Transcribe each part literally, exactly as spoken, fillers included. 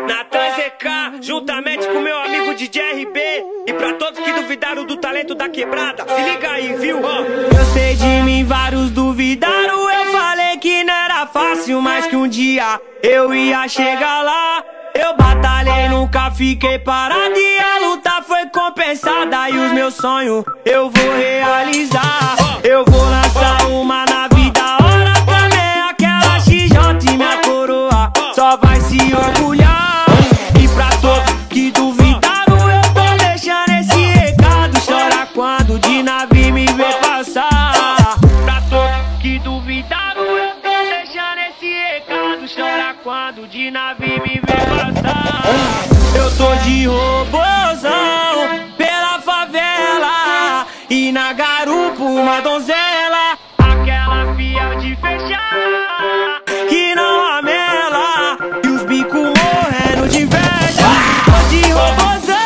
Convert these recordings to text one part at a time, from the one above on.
Natan Z K, juntamente com meu amigo D J R B. E pra todos que duvidaram do talento da quebrada, se liga aí, viu? Oh. Eu sei de mim, vários duvidaram. Eu falei que não era fácil, mas que um dia eu ia chegar lá. Eu batalhei, nunca fiquei parado, e a luta foi compensada. E os meus sonhos eu vou realizar. Eu vou lançar uma na vida, hora também aquela X J, e minha coroa só vai se orgulhar. E pra todos que duvidaram, eu tô deixando esse recado: chora quando de navio me vê passar. Pra todos que duvidaram, eu tô deixando esse recado: chora quando de navio me vê passar. Eu tô de robozão pela favela, e na garupa uma donzela, aquela fiel de fechar, que não amela, e os bicos morrendo de inveja. Tô de robozão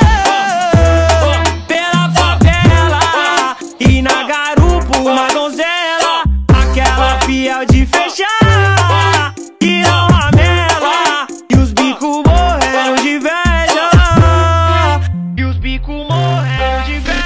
pela favela, e na garupa uma donzela, aquela fiel de fechar, que não amela, e os bicos morrendo de inveja. E os bicos morrendo de inveja.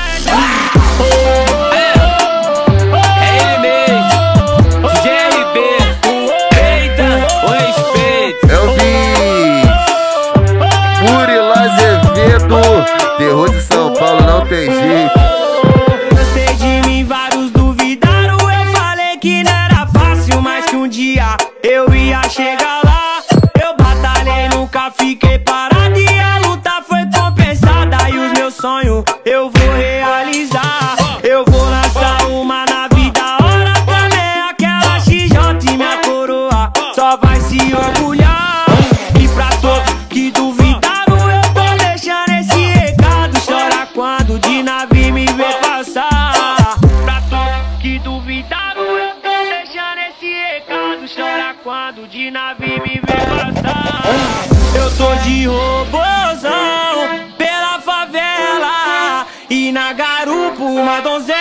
Terror de São Paulo não tem jeito. Eu sei de mim, vários duvidaram. Eu falei que não era fácil, mas que um dia eu ia chegar lá. Eu batalhei, nunca fiquei parado, e a luta foi compensada. E os meus sonhos eu vou realizar. Eu vou lançar uma na vida, hora também aquela X J, e minha coroa só vai se orgulhar. E pra todos que duvidaram, eu tô deixando esse recado: chora quando de navio me vê passar. Pra todos que duvidaram, eu tô deixando esse recado: chora quando de navio me vê passar. Eu tô de robozão pela favela, e na garupa uma donzela,